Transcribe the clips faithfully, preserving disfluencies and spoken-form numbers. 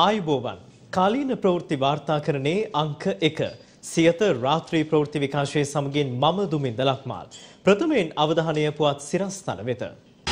ආයුබෝවන් කාලීන ප්‍රවෘත්ති වාර්තාකරණයේ අංක එක සියත රාත්‍රී ප්‍රවෘත්ති විකාශයේ සමගින් මම දුමින්ද ලක්මාල් ප්‍රථමයෙන් අවධානය පුවත් සිරස්තල වෙත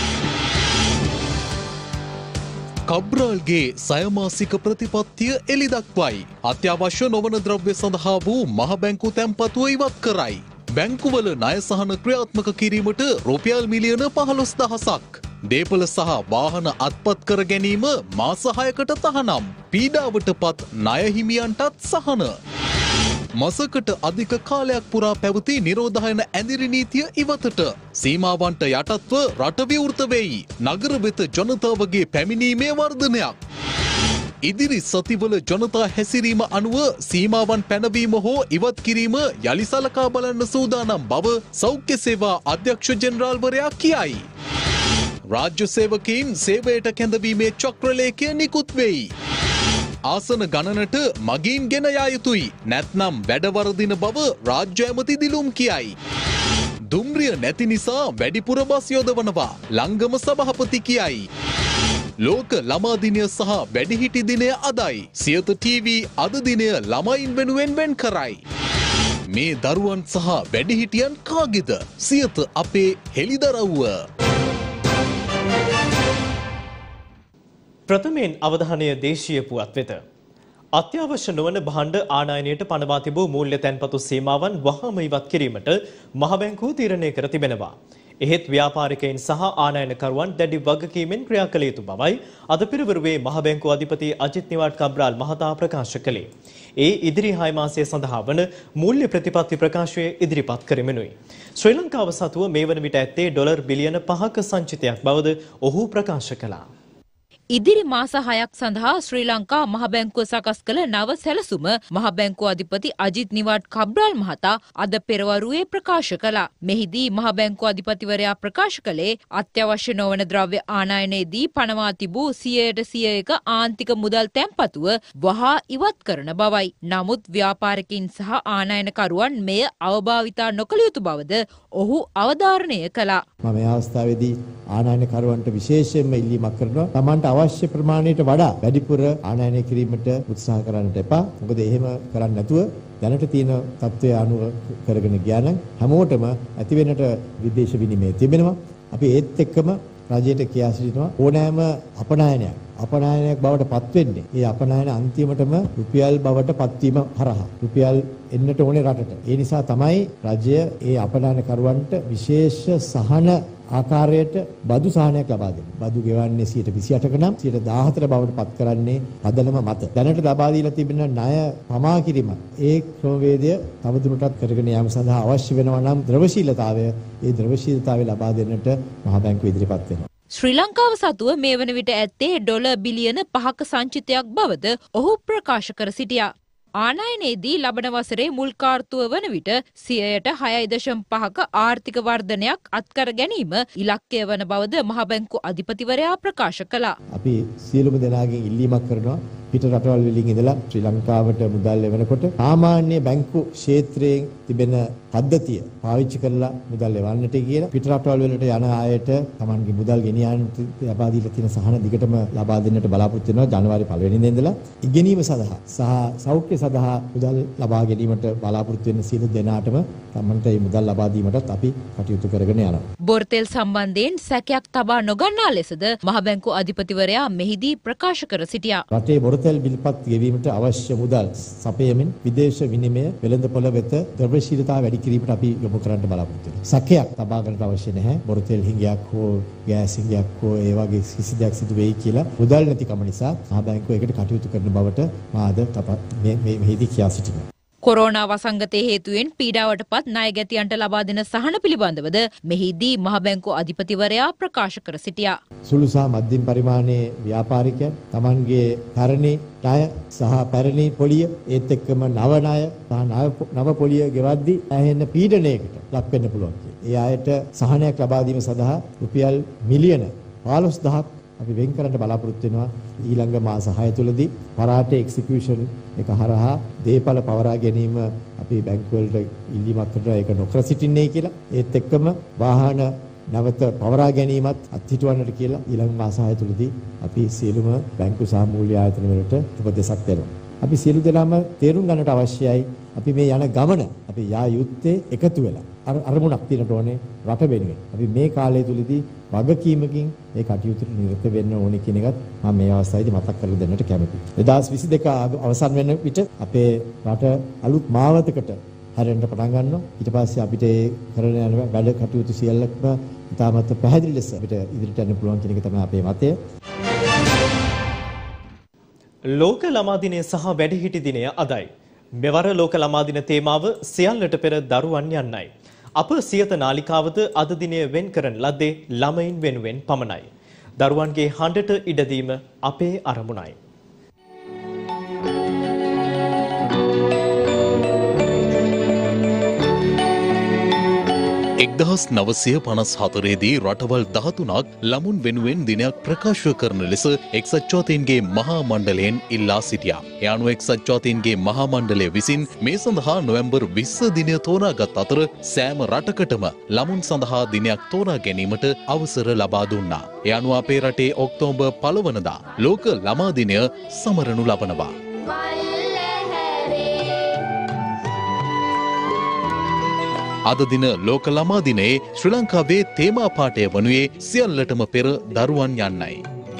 කබ්‍රාල්ගේ සයමාසික ප්‍රතිපත්තිය එළි දක්වයි. අත්‍යවශ්‍ය නොවන ද්‍රව්‍ය සඳහා වූ මහ බැංකු තැන්පතුව ඉවත් කරයි. බැංකුවල ණය සහන ක්‍රියාත්මක කිරීමට රුපියල් මිලියන පහළොස් දහසක්. දේපල සහ වාහන අත්පත් කර ගැනීම මාස හයකට තහනම්. පීඩාවට පත් ණය හිමියන්ටත් සහන. මසකට අධික කාලයක් පුරා පැවති නිරෝධායන ඇඳිරි නීතිය ඉවතට. සීමාවන්ට යටත්ව රට විවෘත වෙයි. නගර වෙත ජනතාවගේ පැමිණීමේ වර්ධනයක්. ඉදිරි සතිවල ජනතා හැසිරීම අනුව සීමාවන් පැනවීම හෝ ඉවත් කිරීම යලි සලකා බලන්න සූදානම් බව සෞඛ්‍ය සේවා අධ්‍යක්ෂ ජෙනරාල්වරයා කියයි. රාජ්‍ය සේවකයින් සේවයට කැඳවීමේ චක්‍රලේඛය නිකුත් වෙයි. ආසන ගණනට මගීන් ගෙන යා යුතුයි. නැත්නම් වැඩවරදින බව රාජ්‍ය ඇමති දිලුම් කියයි. දුම්රිය නැති නිසා වැඩිපුර බස් යොදවනවා. ලංගම සභාපති කියයි. ලෝක ළමා දිනය සහ වැඩිහිටි දිනය අදයි. සියත ටීවී අද දිනය ළමයින් වෙනුවෙන් වෙන් කරයි. මේ දරුවන් සහ වැඩිහිටියන් කාගෙද? සියත අපේ හෙළිදරව්ව. ප්‍රථමයෙන් අවධානය දේශීය පුවත් වෙත. අත්‍යවශ්‍ය නොවන භාණ්ඩ ආනයනයට පනවා තිබූ මූල්‍ය තැන්පතු සීමාවන් වහාම ඉවත් කිරීමට මහ බැංකුව තීරණය කර තිබෙනවා. එහෙත් ව්‍යාපාරිකයින් සහ ආනයනකරුවන් දැඩි වගකීමෙන් ක්‍රියා කළ යුතු බවයි අද පෙරවරුවේ මහ බැංකුව අධිපති අජිත් නිවාඩ් කබ්‍රාල් මහතා ප්‍රකාශ කළේ. ඒ ඉදිරි හය මාසයේ සඳහා වන මූල්‍ය ප්‍රතිපත්ති ප්‍රකාශය ඉදිරිපත් කරමිනුයි. ශ්‍රී ලංකාව සතුව මේ වන විට ඇත්තේ ඩොලර් බිලියන පහක සංචිතයක් බවද ඔහු ප්‍රකාශ කළා. ඉදිරි මාස හයක් සඳහා ශ්‍රී ලංකා මහ බැංකුව සකස් කළ නව සැලසුම මහ බැංකුව අධිපති අජිත් නිවාඩ් කබ්‍රාල් මහතා අද පෙරවරුවේ ප්‍රකාශ කළා. මෙහිදී මහ බැංකුව අධිපතිවරයා ප්‍රකාශ කළේ අත්‍යවශ්‍ය නොවන ද්‍රව්‍ය ආනයනයේදී පනවා තිබූ සියයට සියයක ආන්තික මුදල් තැන්පතුව වහා ඉවත් කරන බවයි. නමුත් ව්‍යාපාරිකයින් සහ ආනයනකරුවන් මෙය අවභාවිතා නොකළ යුතු බවද ඔහු අවධාරණය කළා. මම මේ අවස්ථාවේදී ආනයනකරුවන්ට විශේෂයෙන්ම ඉල්ලීමක් කරනවා. Tamanට අවශ්‍ය ප්‍රමාණයට වඩා වැඩිපුර ආනයනය කිරීමට උත්සාහ කරන්නට එපා. මොකද එහෙම කරන්නේ නැතුව දැනට තියෙන තත්ත්වය අනුව කරගෙන ගියා නම් හැමෝටම ඇති වෙනට විදේශ විනිමය තිබෙනවා. අපි ඒත් එක්කම රජයට කියා සිටිනවා ඕනෑම අපනයනයක් අපනයනයක් බවට පත් වෙන්නේ. ඒ අපනයන අන්තිමටම රුපියල් බවට පත්වීම හරහා. රුපියල් එන්නට ඕනේ රටට. ඒ නිසා තමයි රජය ඒ අපනයනකරුවන්ට විශේෂ සහන ආකාරයට බදු සහනයක් ලබා දෙන්නේ. බදු ගෙවන්නේ සියයට විසිඅටක නම් සියයට දාහතර බවට පත් කරන්නේ පදනම මත. දැනට ලබා දීලා තිබෙන ණය පමා කිරීම ඒ ක්‍රමවේදය තවදුරටත් කරගෙන යාම සඳහා අවශ්‍ය වෙනවා නම් ද්‍රවශීලතාවය ඒ ද්‍රවශීලතාවය ලබා දෙන්නට මහ බැංකුව ඉදිරිපත් වෙනවා. ශ්‍රී ලංකාව සතුව මේ වන විට ඇත්තේ ඩොලර් බිලියන පහක සංචිතයක් බවද ඔහු ප්‍රකාශ කර සිටියා. ආනයනයේදී ලබන වසරේ මුල් කාර්තුව වන විට සියයට හයයි දශම පහක ආර්ථික වර්ධනයක් අත්කර ගැනීම ඉලක්කය වන බවද මහ බැංකු අධිපතිවරයා ප්‍රකාශ කළා. අපි සියලුම දෙනාගෙන් ඉල්ලීමක් කරනවා පිට රටවල් වලින් ඉඳලා ශ්‍රී ලංකාවට මුදල් එවනකොට සාමාන්‍ය බැංකු ක්ෂේත්‍රයේ තිබෙන පද්ධතිය පාවිච්චි කරලා මුදල් එවන්නට කියලා පිට රටවල් වලට යන අයට Tamanගේ මුදල් ගෙනියන්නට ලබා දීලා තියෙන සහන දිගටම ලබා දෙන්නට බලාපොරොත්තු වෙනවා ජනවාරි පළවෙනිදා ඉඳලා ඉගෙනීම සඳහා සහ සෞඛ්‍ය සඳහා මුදල් ලබා ගැනීමට බලාපොරොත්තු වෙන සියලු දෙනාටම Tamanට මේ මුදල් ලබා දීමටත් අපි කටයුතු කරගෙන යනවා. බොර්තෙල් සම්බන්ධයෙන් සැකයක් තබා නොගන්නා ලෙසද මහ බැංකු අධිපතිවරයා මෙහිදී ප්‍රකාශ කර සිටියා. රටේ බොරතෙල් බිල්පත් ගෙවීමට අවශ්‍ය මුදල් සපයමින් විදේශ විනිමය වෙළඳපොළ වෙත ද්‍රව්‍යශීලතාව වැඩි කිරීමට අපි යොමු කරන්න බලාපොරොත්තු වෙනවා. සැකයක් තබා ගන්නට අවශ්‍ය නැහැ. බොරතෙල් හිඟයක් හෝ ගෑස් හිඟයක් හෝ ඒ වගේ කිසි දෙයක් සිදු වෙයි කියලා මුදල් නැතිකම නිසා මහ බැංකුව ඒකට කටයුතු කරන බවට මා අද මේ මෙහිදී කියා සිටිනවා. කොරෝනා වසංගතයේ හේතුවෙන් පීඩාවට පත් ණයගැතියන්ට ලබා දෙන සහන පිළිබඳවද මෙහිදී මහ බැංකුව අධිපතිවරයා ප්‍රකාශ කර සිටියා. සුළු සහ මධ්‍යම පරිමාණයේ ව්‍යාපාරිකයන් Tamanගේ පැරණි ණය සහ පැරණි පොලිය ඒත් එක්කම නව ණය සහ නව පොලිය ගෙවද්දී ඇහෙන පීඩනයකට ලක් වෙන්න පුළුවන්. ඒ අයට සහනයක් ලබා දීම සඳහා රුපියල් මිලියන පහළොස් දහසක් අපි වෙන් කරන්න බලාපොරොත්තු වෙනවා ඊළඟ මාස හය තුලදී පරාට එක්සිකියුෂන් එක හරහා දේපල පවරා ගැනීම අපි බැංකුවලට ඉල්ලීමක් කරලා ඒක නොකර සිටින්නේ කියලා ඒත් එක්කම වාහන නැවත පවරා ගැනීමත් අත්හිටුවන්නට කියලා ඊළඟ මාස හය තුලදී අපි සියලුම බැංකු සහ මූල්‍ය ආයතන වලට උපදෙසක් දෙනවා. අපි සියලු දෙනාම තේරුම් ගන්නට අවශ්‍යයි අපි මේ යන ගමන අපි යා යුත්තේ එකතු වෙලා අර අරමුණක් තියනට ඕනේ රට වෙනුවෙන්. අපි මේ කාලය තුලදී වගකීමකින් මේ කටයුතු නිරත වෙන්න ඕනේ කියන එකත් මම මේ අවස්ථාවේදී මතක් කරලා දෙන්නට කැමතියි. දෙදාස් විසි දෙක අවසන් වෙන විට අපේ රට අලුත් මාවතකට හැරෙන්න පටන් ගන්නවා. ඊට පස්සේ අපිට ඒ කරන යන වැඩ කටයුතු සියල්ලක්ම ඉතාමත් පැහැදිලි ලෙස අපිට ඉදිරියට යන්න පුළුවන් කියන එක තමයි අපේ මතය. ලෝක ළමා දිනය සහ වැඩිහිටි දිනය අදයි. මෙවර ලෝක ළමා දින තේමාව සියල්ලට පෙර දරුවන් යන්නයි. අප සියත නාලිකාවද අද දිනය වෙන් කරන ලද්දේ ළමයින් වෙනුවෙන් පමණයි. දරුවන්ගේ හඬට ඉඩ දීම අපේ අරමුණයි. එක්දහස් නවසිය පනස් හතරේදී රටවල් දහතුනක් ළමුන් වෙනුවෙන් දිනයක් ප්‍රකාශ කරන ලෙස එක්සත් ජාතීන්ගේ මහා මණ්ඩලයෙන් ඉල්ලා සිටියා. ඒ අනුව එක්සත් ජාතීන්ගේ මහා මණ්ඩලය විසින් මේ සඳහා නොවැම්බර් විස්ස දිනය තෝරාගත් අතර සෑම රටකටම ළමුන් සඳහා දිනයක් තෝරා ගැනීමට අවසර ලබා දුන්නා. ඒ අනුව අපේ රටේ ඔක්තෝබර් පළවනදා ලෝක ළමා දිනය සමරනු ලබනවා. අද දින ලෝක ළමා දිනයේ ශ්‍රී ලංකාවේ තේමා පාඨය වනුයේ සියල්ලටම පෙර දරුවන් යන්නයි.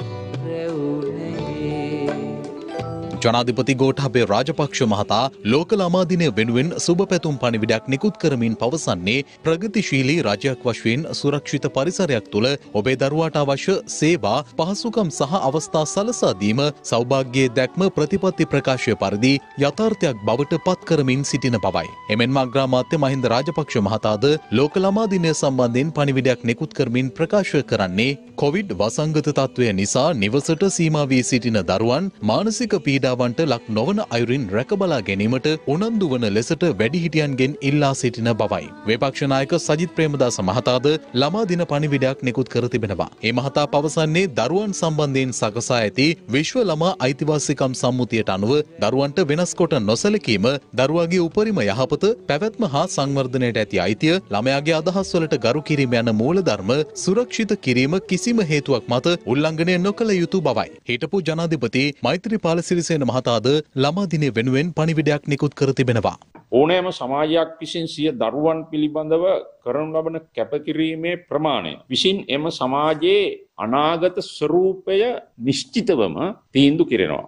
ජනාධිපති ගෝඨාභය රාජපක්ෂ මහතා ලෝක ළමා දිනය වෙනුවෙන් සුබ පැතුම් පණිවිඩයක් නිකුත් කරමින් පවසන්නේ ප්‍රගතිශීලී රජයක් වශයෙන් සුරක්ෂිත පරිසරයක් තුළ ඔබේ දරුවාට අවශ්‍ය සේවා පහසුකම් සහ අවස්ථා සලසා දීම සෞභාග්‍යයේ දැක්ම ප්‍රතිපත්ති ප්‍රකාශය පරිදි යථාර්ථයක් බවට පත් කරමින් සිටින බවයි. එමෙන්ම අග්‍රාමාත්‍ය මහින්ද රාජපක්ෂ මහතාද ලෝක ළමා දිනය සම්බන්ධයෙන් පණිවිඩයක් නිකුත් කරමින් ප්‍රකාශ කරන්නේ කොවිඩ් වසංගත තත්ත්වය නිසා නිවසට සීමා වී සිටින දරුවන් මානසික පීඩා වට ලක් නොවන අයුරින් රැකබලා ගැනීමට උනන්දු වන ලෙසට වැඩිහිටියන්ගෙන් ඉල්ලා සිටින බවයි. විපක්ෂ නායක සජිත් ප්‍රේමදාස මහතාද ළමා දින පණිවිඩයක් නිකුත් කර තිබෙනවා. ඒ මහතා පවසන්නේ දරුවන් සම්බන්ධයෙන් සකසා ඇති විශ්ව ළමා අයිතිවාසිකම් සම්මුතියට අනුව දරුවන්ට වෙනස් කොට නොසැලකීම, දරුවාගේ උපරිම යහපත, පැවැත්ම හා සංවර්ධනයට ඇති අයිතිය, ළමයාගේ අදහස් වලට ගරු කිරීම යන මූලධර්ම සුරක්ෂිත කිරීම කිසිම හේතුවක් මත උල්ලංඝනය නොකළ යුතු බවයි. හිටපු ජනාධිපති මෛත්‍රීපාල සිරිසේන මහතාද ළමා දිනය වෙනුවෙන් පණිවිඩයක් නිකුත් කර තිබෙනවා. ඕනෑම සමාජයක් විසින් සිය දරුවන් පිළිබඳව කරනු ලබන කැපකිරීමේ ප්‍රමාණය විසින් එම සමාජයේ අනාගත ස්වරූපය නිශ්චිතවම තීන්දුව කෙරෙනවා.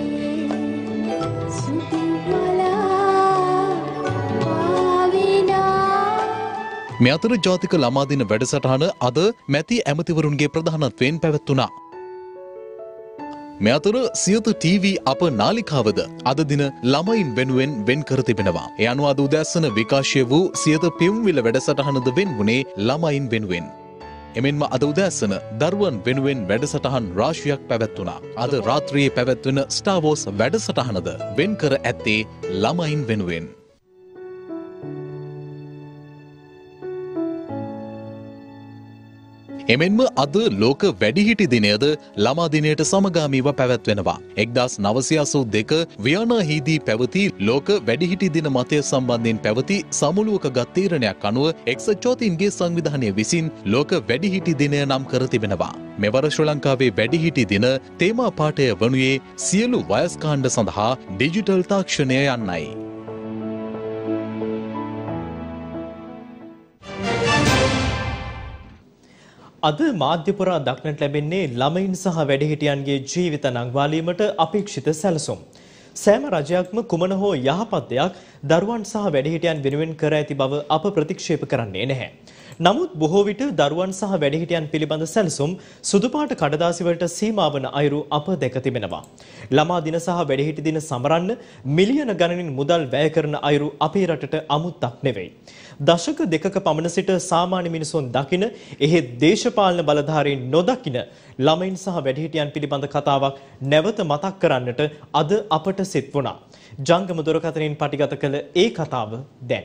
මේ අතර ජාතික ළමා දින වැඩසටහන අද මැති ඇමතිවරුන්ගේ ප්‍රධානත්වයෙන් පැවැත්වුණා. මේ අතර සියත ටීවී අප නාලිකාවද අද දින ළමයින් වෙනුවෙන් වෙන් කර තිබෙනවා. ඒ අනුව අද උදෑසන විකාශය වූ සියත පියුම්විල වැඩසටහනද වෙන් වුණේ ළමයින් වෙනුවෙන්. එමෙන්ම අද උදෑසන දරුවන් වෙනුවෙන් වැඩසටහන් රාශියක් පැවැත්වුණා. අද රාත්‍රියේ පැවැත්වෙන ස්ටාර් වෝස් වැඩසටහනද වෙන් කර ඇත්තේ ළමයින් වෙනුවෙන්. එමෙන්ම අද ලෝක වැඩිහිටි දිනයද ළමා දිනයට සමගාමීව පැවැත්වෙනවා. එක්දාස් නවසිය අසූ දෙක වියනාහිදී පැවති ලෝක වැඩිහිටි දින මතය සම්බන්ධයෙන් පැවති සමුළුවක ගත් තීරණයක් අනුව එක්සත් ජාතීන්ගේ සංවිධානය විසින් ලෝක වැඩිහිටි දිනය නම් කර තිබෙනවා. මෙවර ශ්‍රී ලංකාවේ වැඩිහිටි දින තේමා පාඨය වනුයේ සියලු වයස්කාණ්ඩ සඳහා ඩිජිටල් තාක්ෂණය යන්නයි. අද මාධ්‍ය පුරා දක්නට ලැබෙන්නේ ළමයින් සහ වැඩිහිටියන්ගේ ජීවිත නංවාලීමට අපේක්ෂිත සැලසුම්. සෑම රජයක්ම කුමන හෝ යහපත් දෙයක් දරුවන් සහ වැඩිහිටියන් වෙනුවෙන් කර ඇති බව අප ප්‍රතික්ෂේප කරන්නේ නැහැ. නමුත් බොහෝ විට දරුවන් සහ වැඩිහිටියන් පිළිබඳ සැලසුම් සුදුපාට කඩදාසි වලට සීමා වන අයුරු අප දැක තිබෙනවා. ළමා දින සහ වැඩිහිටි දින සමරන්න මිලියන ගණනින් මුදල් වැය කරන අයුරු අපේ රටට අමුත්තක් නෙවෙයි. දශක දෙකක පමණ සිට සාමාන්‍ය මිනිසුන් දකින එහෙත් දේශපාලන බලධාරීන් නොදකින ළමයින් සහ වැඩිහිටියන් පිළිබඳ කතාවක් නැවත මතක් කරන්නට අද අපට සිත් වුණා. ජංගම දුරකථනයෙන් පටිගත කළ ඒ කතාව දැන්.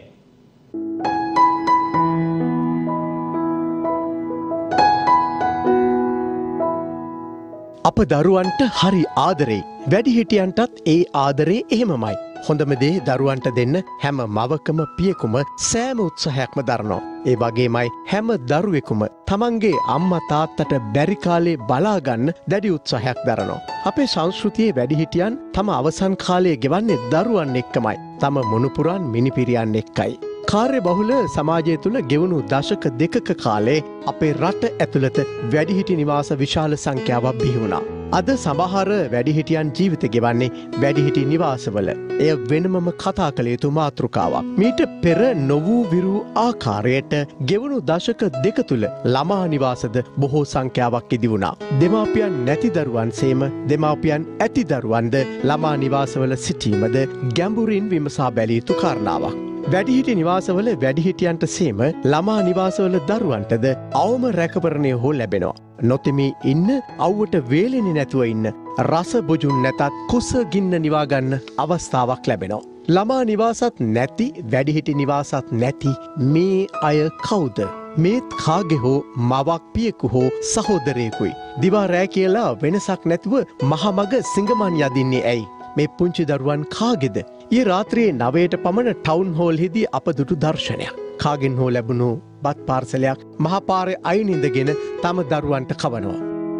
අප දරුවන්ට හරි ආදරේ. වැඩිහිටියන්ටත් ඒ ආදරේ එහෙමමයි. හොඳම දේ දරුවන්ට දෙන්න හැම මවකම පියෙකුම සෑම උත්සාහයක්ම දරනවා. ඒ වගේමයි හැම දරුවෙකුම තමන්ගේ අම්මා තාත්තට බැරි කාලේ බලා ගන්න දැඩි උත්සාහයක් දරනවා. අපේ සංස්කෘතියේ වැඩිහිටියන් තම අවසන් කාලයේ ගෙවන්නේ දරුවන් එක්කමයි. තම මුණුපුරන් මිනිපිරියන් එක්කයි. කාර්ය බහුල සමාජය තුළ ගෙවුණු දශක දෙකක කාලේ අපේ රට ඇතුළත වැඩිහිටි නිවාස විශාල සංඛ්‍යාවක් බිහි වුණා. අද සමහර වැඩිහිටියන් ජීවිත ගෙවන්නේ වැඩිහිටි නිවාසවල. එය වෙනමම කතා කළ යුතු මාතෘකාවක්. මීට පෙර නොවූ විරූ ආකාරයට ගෙවුණු දශක දෙක තුළ ළමා නිවාසද බොහෝ සංඛ්‍යාවක් ඉදි වුණා. දෙමාපියන් නැති දරුවන් සේම දෙමාපියන් ඇති දරුවන්ද ළමා නිවාසවල සිටීමද ගැඹුරින් විමසා බැලිය යුතු කාරණාවක්. වැඩිහිටි නිවාසවල වැඩිහිටියන්ට සේම ළමා නිවාසවල දරුවන්ටද අවම රැකවරණය හෝ ලැබෙනවා. නොතෙමී ඉන්න අව්වට වේලෙන්නේ නැතුව ඉන්න රස බොජුන් නැතත් කුස ගින්න නිවාගන්න අවස්ථාවක් ලැබෙනවා. ළමා නිවාසත් නැති වැඩිහිටි නිවාසත් නැති මේ අය කවුද? මේත් කාගේ හෝ මවක් පියෙකු හෝ සහෝදරයෙකුයි. දිවා රෑ කියලා වෙනසක් නැතුව මහමග සිඟමන් යදින්නේ ඇයි? මේ පුංචි දරුවන් කාගෙද? ඊ රාත්‍රියේ නවයට පමණ ටවුන් හෝල් හිදී අප දුටු දර්ශනයක්. කාගෙන් හෝ ලැබුණු බත් පාර්සලයක් මහපාරේ අයින ඉඳගෙන තම දරුවන්ට කවනවා.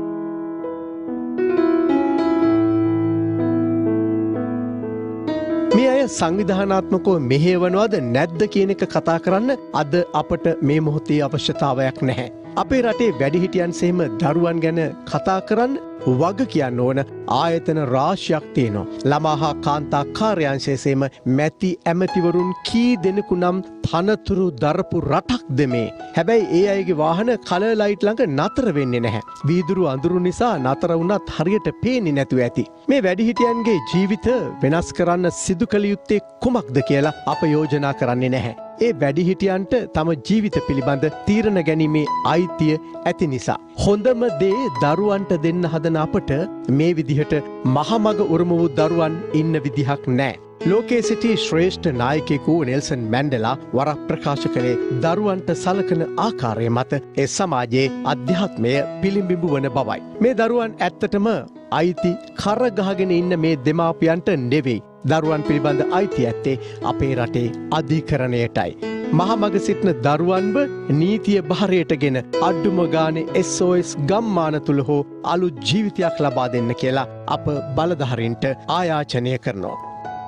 මේ අය සංවිධානාත්මකව මෙහෙවනවද නැද්ද කියන එක කතා කරන්න අද අපට මේ මොහොතේ අවශ්‍යතාවයක් නැහැ. අපේ රටේ වැඩිහිටියන් සෙහිම දරුවන් ගැන කතා කරන්න වග කියන්න ඕන ආයතන රාශියක් තියෙනවා. ළමා හා කාන්තා කාර්යාංශයේම මැති ඇමතිවරුන් කී දෙනෙකු නම් තනතුරු දරපු රටක්ද මේ. හැබැයි ඒ අයගේ වාහන කලර් ලයිට් ළඟ නතර වෙන්නේ නැහැ. වීදුරු අඳුරු නිසා නතර වුණත් හරියට පේන්නේ නැතුව ඇති. මේ වැඩිහිටියන්ගේ ජීවිත වෙනස් කරන්න සිදු කළ යුත්තේ කුමක්ද කියලා අප යෝජනා කරන්නේ නැහැ. ඒ වැඩිහිටියන්ට තම ජීවිත පිළිබඳ තීරණ ගැනීමේ අයිතිය ඇති නිසා. හොඳම දේ දරුවන්ට දෙන්න හදන අපට මේ විදිහට මහමග උරුම වූ දරුවන් ඉන්න විදිහක් නෑ. ලෝකයේ සිටි ශ්‍රේෂ්ඨ නායකයෙකු නෙල්සන් මැන්ඩෙලා වරක් ප්‍රකාශ කළේ දරුවන්ට සලකන ආකාරය මත ඒ සමාජයේ අධ්‍යාත්මය පිළිඹිඹු වන බවයි. මේ දරුවන් ඇත්තටම අයිති කරගහගෙන ඉන්න මේ දෙමාපියන්ට නෙවෙයි. දරුවන් පිළිබඳ අයිති ඇත්තේ අපේ රටේ අධිකරණයටයි. මහමග සිටින දරුවන්ව නීතිය භාරයටගෙන අඩ්ඩුම ගානේ එස් ඕ එස් ගම්මාන තුළ හෝ අලුත් ජීවිතයක් ලබා දෙන්න කියලා අප බලධාරීන්ට ආයාචනය කරනවා.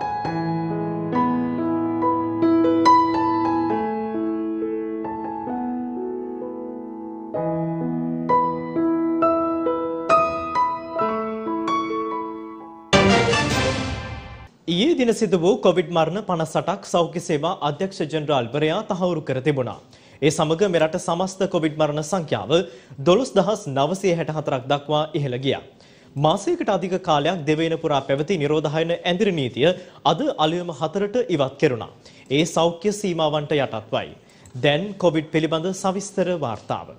ඊයේ දින සිදු වූ කොවිඩ් මරණ පනස් අටක් සෞඛ්‍ය සේවා අධ්‍යක්ෂ ජෙනරාල්වරයා තහවුරු කර තිබුණා. ඒ සමග මෙරට සමස්ත කොවිඩ් මරණ සංඛ්‍යාව දොළොස් දහස් නවසිය හැට හතරක් දක්වා ඉහළ ගියා. මාසයකට අධික කාලයක් දෙවයින පුරා පැවති නිරෝධායන ඇඳිරි නීතිය අද අලුයම හතරට ඉවත් කෙරුණා. ඒ සෞඛ්‍ය සීමාවන්ට යටත්වයි. දැන් කොවිඩ් පිළිබඳ සවිස්තර වාර්තාව.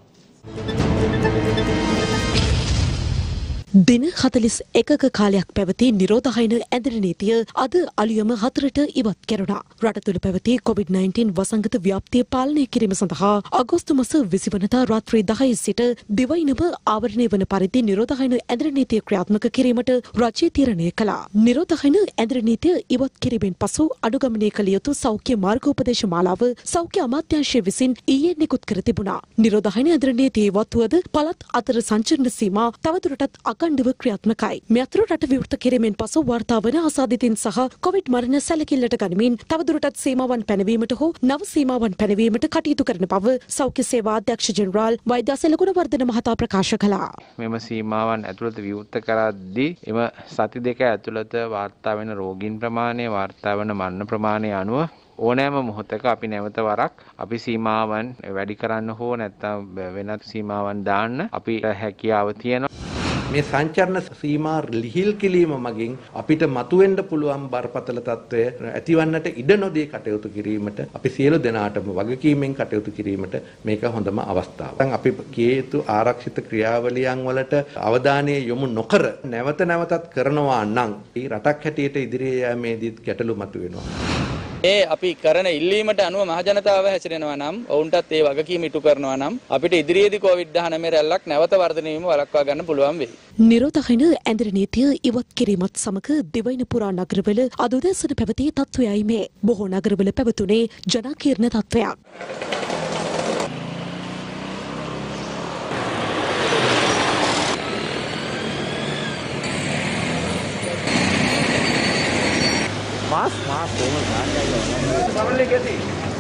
දින හතලිස් එකක කාලයක් පැවති නිරෝධායන ඇඳිරි නීතිය අද අලුයම හතරට ඉවත් කෙරුණා. රට තුළ පැවති කොවිඩ් නයින්ටීන් වසංගත ව්‍යාප්තිය පාලනය කිරීම සඳහා අගෝස්තු මාස විසි වනදා රාත්‍රී දහය සිට දිවයිනම ආවරණය වන පරිදි නිරෝධායන ඇඳිරි නීතිය ක්‍රියාත්මක කිරීමට රජය තීරණය කළා. නිරෝධායන ඇඳිරි නීතිය ඉවත් කිරීමෙන් පසු අනුගමනය කළ යුතු සෞඛ්‍ය මාර්ගෝපදේශ මාලාව සෞඛ්‍ය අමාත්‍යාංශය විසින් ඊයේ නිකුත් කර තිබුණා. නිරෝධායන ඇඳිරි නීතිය ඉවත් වුවද පළාත් අතර සංචරණ සීමා තවදුරටත් අඛණ්ඩව ක්‍රියාත්මකයි. මේ අතර රට විවෘත කිරීමෙන් පසු වාර්තා වන අසාධිතින් සහ කොවිඩ් මරණ සැලකිල්ලට ගනිමින් තවදුරටත් සීමාවන් පැනවීමට හෝ නව සීමාවන් පැනවීමට කටයුතු කරන බව සෞඛ්‍ය සේවා අධ්‍යක්ෂ ජෙනරාල් වෛද්‍යසල ගුණවර්ධන මහතා ප්‍රකාශ කළා. මෙම සීමාවන් ඇතුළත විවෘත කරද්දී එම සති දෙක ඇතුළත වාර්තා වෙන රෝගීන් ප්‍රමාණය, වාර්තා වන මරණ ප්‍රමාණය අනුව ඕනෑම මොහොතක අපි නැවත වරක් අපි සීමාවන් වැඩි කරන්න හෝ නැත්නම් වෙනත් සීමාවන් දාන්න අපිට හැකියාව තියෙනවා. මේ සංචරණ සීමා ලිහිල් කිරීම මගින් අපිට මතුවෙන්න පුළුවන් බරපතල තත්ත්වය ඇතිවන්නට ඉඩ නොදී කටයුතු කිරීමට අපි සියලු දෙනාටම වගකීමෙන් කටයුතු කිරීමට මේක හොඳම අවස්ථාවක්. දැන් අපි කිය යුතු ආරක්ෂිත ක්‍රියාවලියන් වලට අවධානය යොමු නොකර නැවත නැවතත් කරනවා නම් මේ රටක් හැටියට ඉදිරියේ යෑමේදී ගැටලු මතුවෙනවා. ඒ අපි කරන ඉල්ලීමට අනුව මහජනතාව හැසිරෙනවා නම් ඔවුන්ටත් ඒ වගකීම ඉටු කරනවා නම් අපිට ඉදිරියේදී කොවිඩ් දහනවය රැල්ලක් නැවත වර්ධනය වීම වළක්වා ගන්න පුළුවන් වෙයි. නිරෝධහන ඇඳරි නීතිය ඉවත් කිරීමත් සමග දිවයින පුරා නගරවල අද උදෑසන පැවති තත්ත්වයයි මේ. බොහෝ නගරවල පැවතුනේ ජනාකීර්ණ තත්ත්වයක්. Mas, mas, toma, vai, vai,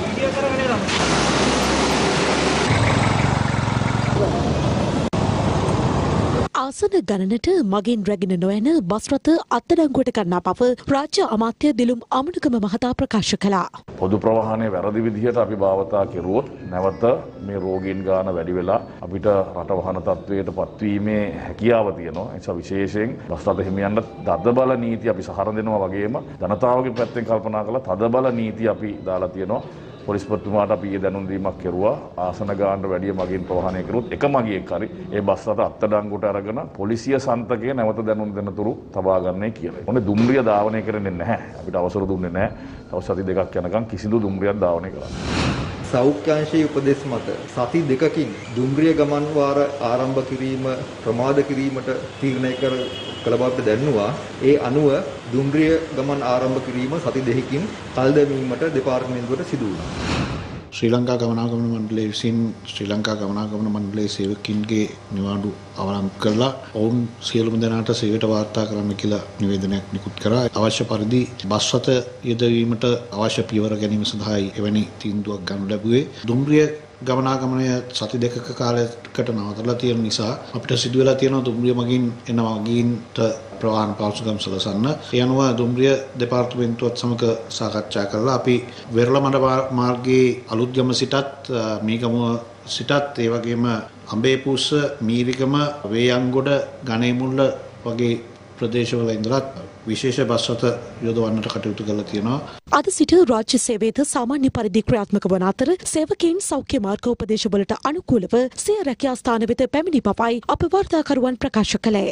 ආසන ගණනට මගින් රැගෙන නොයන බස් රථ අත්අඩංගුවට ගන්නා බව රාජ්‍ය අමාත්‍ය දිලුම් අමනුකම මහතා ප්‍රකාශ කළා. පොදු ප්‍රවාහනයේ වැරදි විදිහට අපි භාවිතා කෙරුවොත් නැවත මේ රෝගීන් ගාන වැඩි වෙලා අපිට රටවහන තත්වයට පත්වීමේ හැකියාව තියෙනවා. ඒ නිසා විශේෂයෙන් බස් රථ හිමියන්ට තදබල නීති අපි සහර දෙනවා වගේම ජනතාවගේ පැත්තෙන් කල්පනා කළා තදබල නීති අපි දාලා තියෙනවා. පොලිස්පතිතුමාට අපි ඊයේ දැනුම් දීමක් කෙරුවා ආසන ගානට වැඩිය මගින් ප්‍රවාහනය කරුවොත් එක මගියෙක් හරි ඒ බස් රථ අත්අඩංගුවට අරගෙන පොලිසිය සන්තකයේ නැවත දැනුම් දෙන තුරු තබා ගන්නයි කියලා. මොනේ දුම්රිය ධාවනය කරන්නේ නැහැ. අපිට අවසර දුන්නේ නැහැ. තව සති දෙකක් යනකම් කිසිදු දුම්රියක් ධාවනය කරන්න. සෞඛ්‍යාංශයේ උපදෙස් මත සති දෙකකින් දුම්රිය ගමන් වාර ආරම්භ කිරීම ප්‍රමාද කිරීමට තීරණය කර කළ බවට දැන්නුවා. ඒ අනුව දුම්රිය ගමන් ආරම්භ කිරීම සති දෙකකින් කල් දැමීමට දෙපාර්තමේන්තුවට සිදු වුණා. ශ්‍රී ලංකා ගමනාගමන මණ්ඩලය විසින් ශ්‍රී ලංකා ගමනාගමන මණ්ඩලයේ සේවකින්ගේ නිවාඩු අවලංගු කරලා ඔවුන් සියලුම දෙනාට සේවයට වාර්තා කරන්න කියලා නිවේදනයක් නිකුත් කරා. අවශ්‍ය පරිදි බස් රථ යෙදවීමට අවශ්‍ය පියවර ගැනීම සඳහායි එවැනි තීන්දුවක් ගනු ලැබුවේ. දුම්රිය ගමනාගමනය සති දෙකක කාලයකට නවත්තලා තියෙන නිසා අපිට සිදු වෙලා තියෙනවා දුම්රිය මගින් එන වගීන්ට ප්‍රවාහන පහසුකම් සලසන්න. ඒ අනුව දුම්රිය දෙපාර්තමේන්තුවත් සමග සාකච්ඡා කරලා අපි වෙරළමඩ මාර්ගයේ අලුත්ගම සිටත් මීගමුව සිටත් ඒ වගේම අඹේපුස්ස මීරිගම වේයන්ගොඩ ගණේමුල්ල වගේ ප්‍රදේශවල ඉඳලා විශේෂ බස් රථ යොදවන්නට කටයුතු කරලා තියෙනවා. අද සිට රාජ්‍ය සේවයේද සාමාන්‍ය පරිදි ක්‍රියාත්මක වන අතර සේවකයන් සෞඛ්‍ය මාර්ග උපදේශවලට අනුකූලව සිය රැකියා ස්ථාන වෙත පැමිණි බවයි අප වාර්තාකරුවන් ප්‍රකාශ කළේ.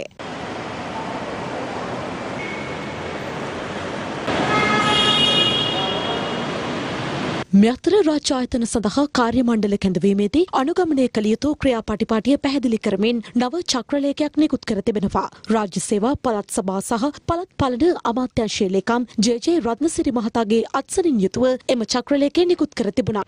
මෙතර රාජ්‍ය ආයතන සඳහා කාර්ය මණ්ඩල කැඳවීමේදී අනුගමනය කළ යුතු ක්‍රියාපටිපාටිය පැහැදිලි කරමින් නව චක්‍රලේඛයක් නිකුත් කර තිබෙනවා. රාජ්‍ය සේවා පළාත් සභා සහ පළාත් පාලන අමාත්‍යාංශයේ ලේකම් ජේ ජේ රත්නසිරි මහතාගේ අත්සනින් යුතුව එම චක්‍රලේඛය නිකුත් කර තිබුණා.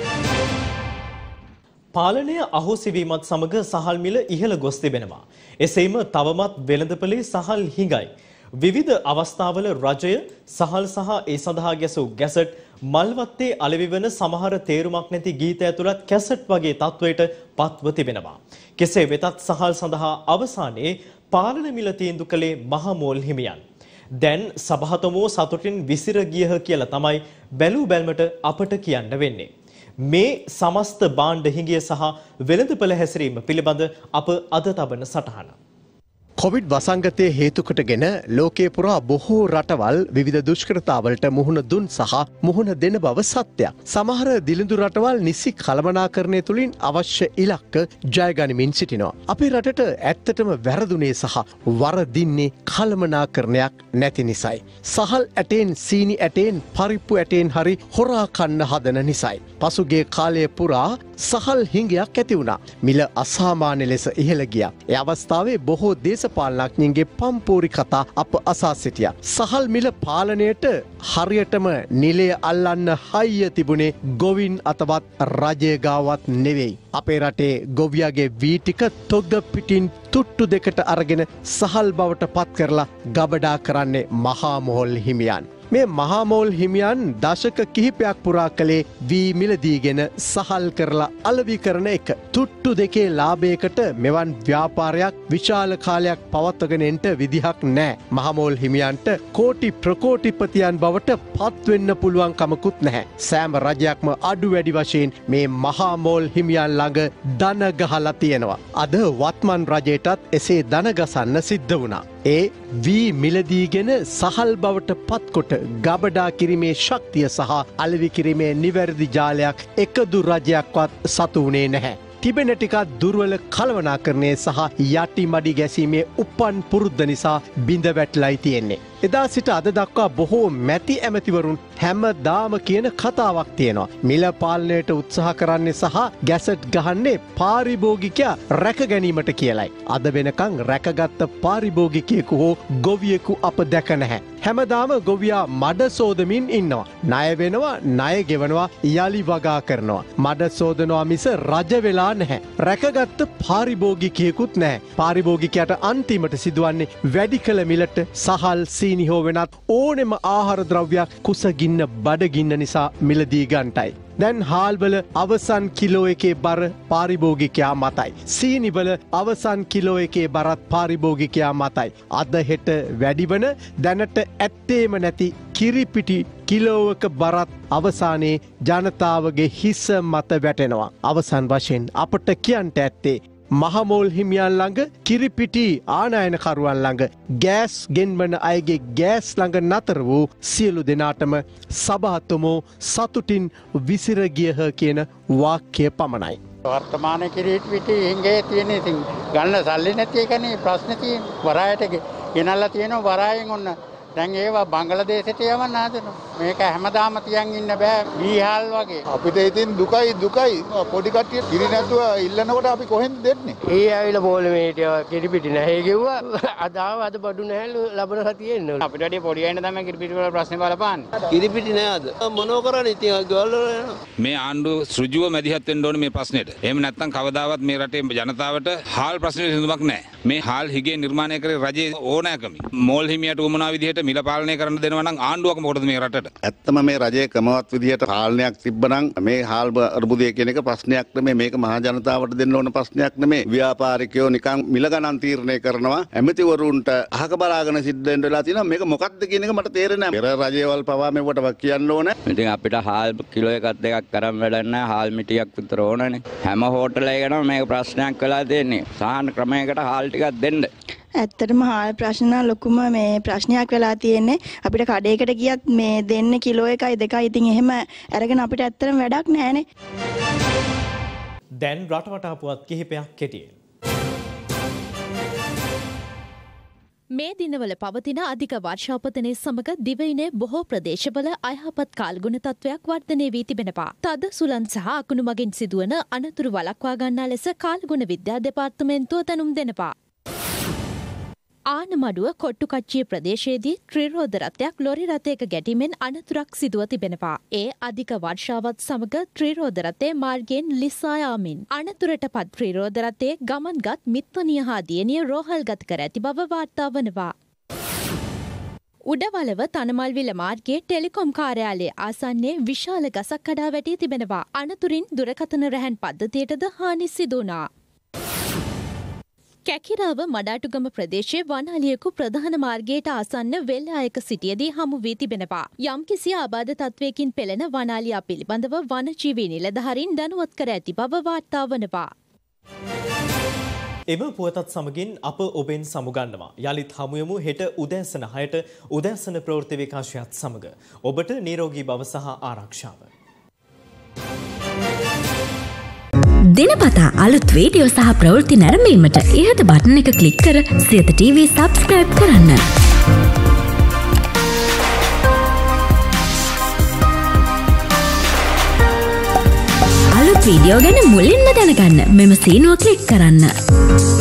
පාලනය අහෝසි වීමත් සමග සහල් මිල ඉහළ ගොස් තිබෙනවා. එසේම තවමත් වෙළඳපොලේ සහල් හිඟයි. විවිධ අවස්ථාවල රජය සහල් සහ ඒ සඳහා ගැසූ ගැසට් මල්වත්තේ අලෙවි වන සමහර තේරුමක් නැති ගීත ඇතුළත් කැසට් වගේ තත්වයට පත්ව තිබෙනවා. කෙසේ වෙතත් සහල් සඳහා අවසානයේ පාලන මිල තීන්දුව කළේ මහමෝල් හිමියන්. දැන් සභාතමෝ සතුටින් විසිර ගියහ කියලා තමයි බැලූ බැල්මට අපට කියන්න වෙන්නේ. මේ සමස්ත භාණ්ඩ හිඟිය සහ වෙළඳපොළ හැසිරීම පිළිබඳ අප අද තබන සටහන. කොවිඩ් වසංගතය හේතුකටගෙන ලෝකයේ පුරා බොහෝ රටවල් විවිධ දුෂ්කරතාවලට මුහුණ දුන් සහ මුහුණ දෙන බව සත්‍යයක්. සමහර දිළිඳු රටවල් නිසි කළමනාකරණය තුළින් අවශ්‍ය ඉලක්ක ජයගනිමින් සිටිනවා. අපේ රටට ඇත්තටම වැරදුනේ සහ වරදින්නේ කළමනාකරණයක් නැති නිසයි. සහල් ඇටෙන් සීනි ඇටෙන් පරිප්පු ඇටෙන් හරි හොරා කන්න හදන නිසයි. පසුගිය කාලය පුරා සහල් හිඟයක් ඇති වුණා. මිල අසාමාන්‍ය ලෙස ඉහළ ගියා. ඒ අවස්ථාවේ බොහෝ දේශපාලනඥයින්ගේ පම්පෝරි කතා අප අසා සිටියා. සහල් මිල පාලනයට හරියටම නිලය අල්ලන්න හයිය තිබුණේ ගොවින් අතවත් රජය ගාවත් නෙවෙයි. අපේ රටේ ගොවියාගේ වී ටික තොග පිටින් තුට්ටු දෙකට අරගෙන සහල් බවට පත් කරලා ගබඩා කරන්නේ මහා මොහොල් හිමියන්. මේ මහාමෝල් හිමියන් දශක කිහිපයක් පුරා කළේ වී මිලදීගෙන සහල් කරලා අලවි කරන එක. තුට්ටු දෙකේ ලාභයකට මෙවන් ව්‍යාපාරයක් විශාල කාලයක් පවත්වගෙන එන්ට විදිහක් නෑ. මහමෝල් හිමියන්ට කෝටි ප්‍රකෝටිපතියන් බවට පත්වෙන්න පුළුවන් කමකුත් නැහැ. සෑම රජයක්ම අඩු වැඩි වශයෙන් මේ මහාමෝල් හිමියන් ළඟ දන ගහලා තියෙනවා. අද වත්මන් රජයටත් එසේ දන ගසන්න සිද්ධ වුණා. ඒ වී මිලදීගෙන සහල් බවට පත්කොට ගබඩා කිරීමේ ශක්තිය සහ අලෙවි කිරීමේ නිවැරදි ජාලයක් එකදු රජයක්වත් සතු වුණේ නැහැ. තිබෙන ටිකක් දුර්වල කළමනාකරණය සහ යටි මඩි ගැසීමේ උපන් පුරුද්ද නිසා බිඳ වැටලයි තියෙන්නේ. එදා සිට අද දක්වා බොහෝ මැති ඇමතිවරුන් හැමදාම කියන කතාවක් තියෙනවා. මිල පාලනයට උත්සාහ කරන්නේ සහ ගැසට් ගහන්නේ පාරිභෝගිකයා රැක ගැනීමට කියලයි. අද වෙනකන් රැකගත්ත පාරිභෝගිකයෙකු හෝ ගොවියෙකු අප දැක නැහැ. හැමදාම ගොවියා මඩ සෝදමින් ඉන්නවා. ණය වෙනවා, ණය ගෙවනවා, යලි වගා කරනවා. මඩ සෝදනවා මිස රජ වෙලා නැහැ. රැකගත්ත පාරිභෝගිකයෙකුත් නැහැ. පාරිභෝගිකයාට අන්තිමට සිදුවන්නේ වැඩි කළ මිලට සහල් සීනි හෝ වෙනත් ඕනෙම ආහාර ද්‍රව්‍යයක් කුසගින්න බඩගින්න නිසා මිලදී ගන්ටයි. දැන් හාල්වල අවසන් කිලෝ එකේ බර පාරිභෝගිකයා මතයි. සීනිවල අවසන් කිලෝ එකේ බරත් පාරිභෝගිකයා මතයි. අද හෙට වැඩිවන දැනට ඇත්තේම නැති කිරිපිටි කිලෝවක බරත් අවසානයේ ජනතාවගේ හිස මත වැටෙනවා. අවසන් වශයෙන් අපට කියන්ට ඇත්තේ මහමෝල් හිමියන් ළඟ කිරිපිටි ආනයනකරුවන් ළඟ ගෑස් ගෙන්වන අයගේ ගෑස් ළඟ නතර වූ සියලු දෙනාටම සභාතුමෝ සතුටින් විසිර ගියහ කියන වාක්‍යය පමණයි. වර්තමාන කිරිපිටි හිඟේ තියෙන ඉතින් ගන්න සල්ලි නැති එකනේ ප්‍රශ්නේ තියෙන්නේ. වරායට ගෙනල්ලා තියෙනවා වරායෙන් ඔන්න දැන් ඒවා බංගලාදේශයට යවන්න හදනවා. මේක හැමදාම තියන් ඉන්න බෑ වීහාල් වගේ. අපිට ඉතින් දුකයි දුකයි. පොඩි කට්ටිය කිරි නැතුව ඉල්ලනකොට අපි කොහෙන්ද දෙන්නේ? ඒ ඇවිල්ලා පොළමේට කිරිපිටි නැහැ කිව්වා. අද ආව අද බඩු නැහැ ලබන සතියේ එන්න. අපිට වැඩි පොඩි අයින තමයි කිරිපිටි වල ප්‍රශ්නේ බලපාන්නේ. කිරිපිටි නැහැ අද. මොනව කරන්නේ ඉතින් ගෙවල් වල යනවා. මේ ආණ්ඩුව සෘජුව මැදිහත් වෙන්න ඕනේ මේ ප්‍රශ්නෙට. එහෙම නැත්නම් කවදාවත් මේ රටේ ජනතාවට හාල් ප්‍රශ්නේ විසඳුමක් නැහැ. මේ හාල් හිගේ නිර්මාණය කරේ රජයේ ඕනෑකමින්. මෝල් හිමියට උමනා විදිහට මිල පාලනය කරන්න දෙනවා නම් ආණ්ඩුවක මොකටද මේ රටට? ඇත්තම මේ රජයේ ක්‍රමවත් විදිහට පාලනයක් තිබ්බනම් මේ හාල් අර්බුදය කියන එක ප්‍රශ්නයක් නෙමෙයි. මේක මහා ජනතාවට දෙන්න ඕන ප්‍රශ්නයක් නෙමෙයි. ව්‍යාපාරිකයෝ නිකන් මිල ගණන් තීරණය කරනවා. ඇමතිවරුන්ට අහක බලාගෙන සිද්ධ වෙන්න වෙලා තියෙනවා. මේක මොකක්ද කියන එක මට තේරෙන්නේ නැහැ. පෙර රජයවල් පවා මේවට කියන්න ඕන. ඉතින් අපිට හාල් කිලෝ එකක් දෙකක් කරන් වැඩක් නැහැ. හාල් මිටියක් විතර ඕනනේ. හැම හෝටලයකටම මේක ප්‍රශ්නයක් වෙලා තියෙන්නේ. සාහන ක්‍රමයකට හාල් ටිකක් දෙන්න. ඇත්තටම හාල් ප්‍රශ්න ලොකුම මේ ප්‍රශ්නයක් වෙලා තියෙන්නේ. අපිට කඩේකට ගියත් මේ දෙන්න කිලෝ එකයි දෙකයි ඉතින් එහෙම අරගෙන අපිට ඇත්තටම වැඩක් නැහැනේ. දැන් රටවටා පුවත් කිහිපයක් කෙටියෙන්. මේ දිනවල පවතින අධික වර්ෂාපතනය සමග දිවයිනේ බොහෝ ප්‍රදේශවල අයහපත් කාල්ගුණ තත්ත්වයක් වර්ධනය වී තිබෙනවා. තද සුළං සහ අකුණු මගින් සිදුවන අනතුරු වළක්වා ගන්නා ලෙස කාල්ගුණ විද්‍යා දෙපාර්තමේන්තුව දැනුම් දෙනවා. ආනමඩුව කොට්ටුකච්චිය ප්‍රදේශයේදී ත්‍රිරෝද රථයක් ලොරි රථයක ගැටීමෙන් අනතුරක් සිදුව තිබෙනවා. ඒ අධික වර්ෂාවත් සමග ත්‍රිරෝද රථය මාර්ගයෙන් ලිස්සා යාමින් අනතුරට පත් ත්‍රිරෝද රථයේ ගමන්ගත් මිත්වනිය හා දියණිය රෝහල්ගත කර ඇති බව වාර්තා වනවා. උඩවලව තනමල්විල මාර්ගයේ ටෙලිකොම් කාර්යාලයේ ආසන්නයේ විශාල ගසක් කඩා වැටී තිබෙනවා. අනතුරින් දුරකථන රැහැන් පද්ධතියටද හානි සිදු වුණා. කැකිරාව මඩාටුගම ප්‍රදේශයේ වනාලියකු ප්‍රධාන මාර්ගයට ආසන්න වෙල්ලායක සිටියදී හමු වී තිබෙනවා. යම්කිසි ආබාධ තත්වයකින් පෙළෙන වනාලියා පිළිබඳව වනජීවී නිලධාරීන් දැනුවත් කර ඇති බව වාර්තා වනවා. එම පුවතත් සමගින් අප ඔබෙන් සමුගන්නවා. යළිත් හමුයමු හෙට උදෑසන හයට උදෑසන ප්‍රවෘත්ති විකාශයත් සමග. ඔබට නිරෝගී බව සහ ආරක්ෂාව. දිනපතා අලුත් වීඩියෝ සහ ප්‍රවෘත්ති නැරඹීමට ඉහත බටන් එක ක්ලික් කර සියත ටීවී සබ්ස්ක්‍රයිබ් කරන්න. අලුත් වීඩියෝ ගැන මුලින්ම දැනගන්න මෙම සීනුව ක්ලික් කරන්න.